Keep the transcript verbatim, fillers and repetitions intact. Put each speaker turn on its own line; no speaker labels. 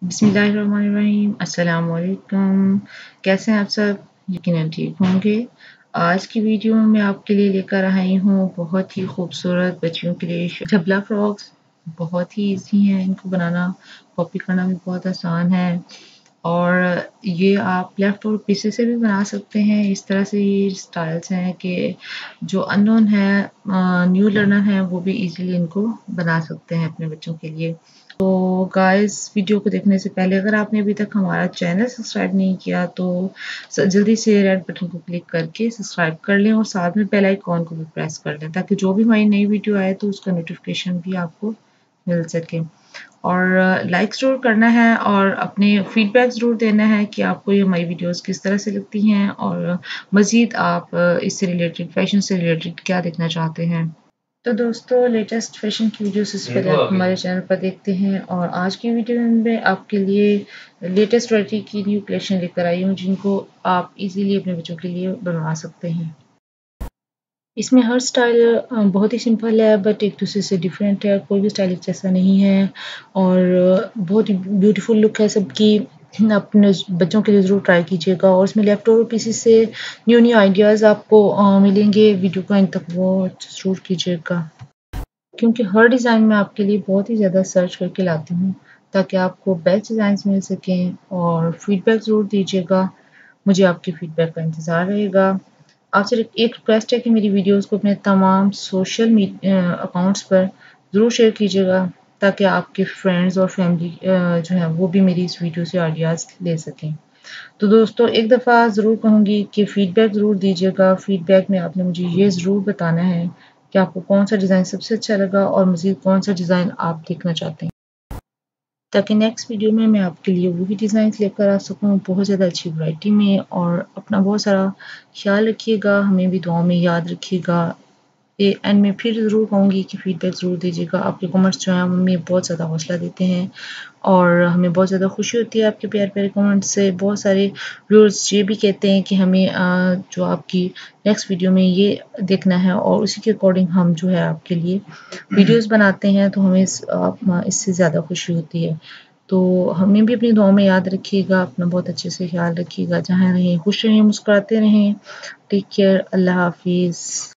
बिस्मिल्लाहिर्रहमानिर्रहीम, अस्सलाम वालेकुम। कैसे हैं आप सब? यकीनन ठीक होंगे। आज की वीडियो में मैं आपके लिए लेकर आई हूँ बहुत ही खूबसूरत बच्चियों के लिए झबला फ्रॉक्स। बहुत ही इजी हैं इनको बनाना, कॉपी करना भी बहुत आसान है और ये आप लेफ्ट और पीछे से भी बना सकते हैं। इस तरह से ये स्टाइल्स हैं कि जो अननोन है, न्यू लर्नर हैं, वो भी इजीली इनको बना सकते हैं अपने बच्चों के लिए। तो गाइस, वीडियो को देखने से पहले अगर आपने अभी तक हमारा चैनल सब्सक्राइब नहीं किया तो जल्दी से रेड बटन को क्लिक करके सब्सक्राइब कर लें और साथ में बेल आइकॉन को भी प्रेस कर लें ताकि जो भी हमारी नई वीडियो आए तो उसका नोटिफिकेशन भी आपको मिल सके। और लाइक ज़रूर करना है और अपने फीडबैक ज़रूर देना है कि आपको ये हमारी वीडियोस किस तरह से लगती हैं और मज़ीद आप इससे रिलेटेड, फैशन से रिलेटेड क्या देखना चाहते हैं। तो दोस्तों, लेटेस्ट फैशन की वीडियो सबसे पहले आप हमारे चैनल पर देखते हैं और आज की वीडियो में आपके लिए लेटेस्ट वैरायटी की न्यू कलेक्शन लेकर आई हूँ जिनको आप इजीली अपने बच्चों के लिए बनवा सकते हैं। इसमें हर स्टाइल बहुत ही सिंपल है बट एक दूसरे से डिफरेंट है, कोई भी स्टाइल जैसा नहीं है और बहुत ही ब्यूटीफुल लुक है सबकी। अपने बच्चों के लिए ज़रूर ट्राई कीजिएगा और इसमें लेफ्ट ओवर पीसेस से न्यू न्यू आइडियाज़ आपको मिलेंगे। वीडियो को इन तक वो ज़रूर कीजिएगा क्योंकि हर डिज़ाइन में आपके लिए बहुत ही ज़्यादा सर्च करके लाती हूँ ताकि आपको बेस्ट डिज़ाइन मिल सकें और फीडबैक ज़रूर दीजिएगा। मुझे आपके फीडबैक का इंतज़ार रहेगा। आपसे एक रिक्वेस्ट है कि मेरी वीडियोस को अपने तमाम सोशल अकाउंट्स पर ज़रूर शेयर कीजिएगा ताकि आपके फ्रेंड्स और फैमिली जो है वो भी मेरी इस वीडियो से आइडियाज़ ले सकें। तो दोस्तों, एक दफ़ा ज़रूर कहूँगी कि फ़ीडबैक ज़रूर दीजिएगा। फ़ीडबैक में आपने मुझे ये ज़रूर बताना है कि आपको कौन सा डिज़ाइन सबसे अच्छा लगा और मज़ीद कौन सा डिज़ाइन आप देखना चाहते हैं ताकि नेक्स्ट वीडियो में मैं आपके लिए वही डिज़ाइन लेकर आ सकूँ बहुत ज़्यादा अच्छी वैरायटी में। और अपना बहुत सारा ख्याल रखिएगा, हमें भी दुआओं में याद रखिएगा। एंड में फिर ज़रूर कहूँगी कि फ़ीडबैक ज़रूर दीजिएगा। आपके कमेंट्स जो हैं हमें बहुत ज़्यादा हौसला देते हैं और हमें बहुत ज़्यादा खुशी होती है आपके प्यारे प्यारे कमेंट्स से। बहुत सारे व्यूअर्स ये भी कहते हैं कि हमें जो आपकी नेक्स्ट वीडियो में ये देखना है और उसी के अकॉर्डिंग हम जो है आपके लिए वीडियोस बनाते हैं, तो हमें इस, इससे ज़्यादा खुशी होती है। तो हमें भी अपनी दुआओं में याद रखिएगा, अपना बहुत अच्छे से ख्याल रखिएगा। जहाँ रहें खुश रहें, मुस्कुराते रहें। टेक केयर, अल्लाह हाफिज़।